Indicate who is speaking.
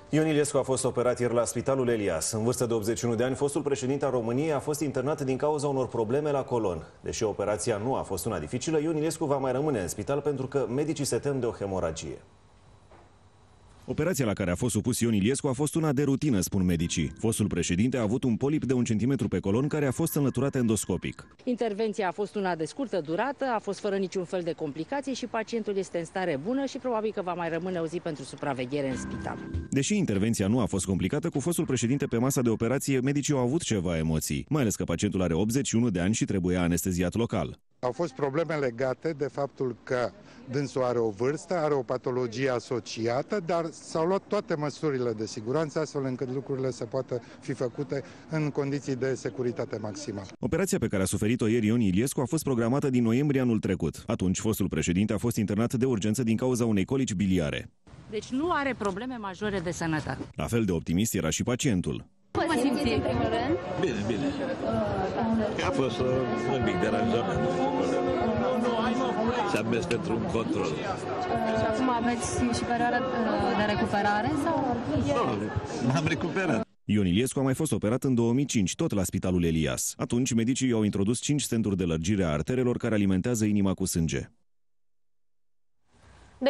Speaker 1: Ion Iliescu a fost operat ieri la Spitalul Elias. În vârstă de 81 de ani, fostul președinte al României a fost internat din cauza unor probleme la colon. Deși operația nu a fost una dificilă, Ion Iliescu va mai rămâne în spital pentru că medicii se tem de o hemoragie. Operația la care a fost supus Ion Iliescu a fost una de rutină, spun medicii. Fostul președinte a avut un polip de 1 centimetru pe colon care a fost înlăturat endoscopic.
Speaker 2: Intervenția a fost una de scurtă durată, a fost fără niciun fel de complicații și pacientul este în stare bună și probabil că va mai rămâne o zi pentru supraveghere în spital.
Speaker 1: Deși intervenția nu a fost complicată, cu fostul președinte pe masa de operație, medicii au avut ceva emoții, mai ales că pacientul are 81 de ani și trebuia anesteziat local.
Speaker 3: Au fost probleme legate de faptul că dânsul are o vârstă, are o patologie asociată, dar s-au luat toate măsurile de siguranță astfel încât lucrurile să poată fi făcute în condiții de securitate maximă.
Speaker 1: Operația pe care a suferit-o ieri Ion Iliescu a fost programată din noiembrie anul trecut. Atunci, fostul președinte a fost internat de urgență din cauza unei colici biliare.
Speaker 2: Deci nu are probleme majore de sănătate.
Speaker 1: La fel de optimist era și pacientul.
Speaker 4: Cum vă simțiți în primul rând?
Speaker 5: Bine. A fost un mic deranjament. S-a mers pentru un control.
Speaker 4: Și acum aveți și perioada de recuperare? Sau?
Speaker 5: Nu, m-am recuperat.
Speaker 1: Ion Iliescu a mai fost operat în 2005, tot la Spitalul Elias. Atunci, medicii i-au introdus 5 stenturi de lărgire a arterelor care alimentează inima cu sânge.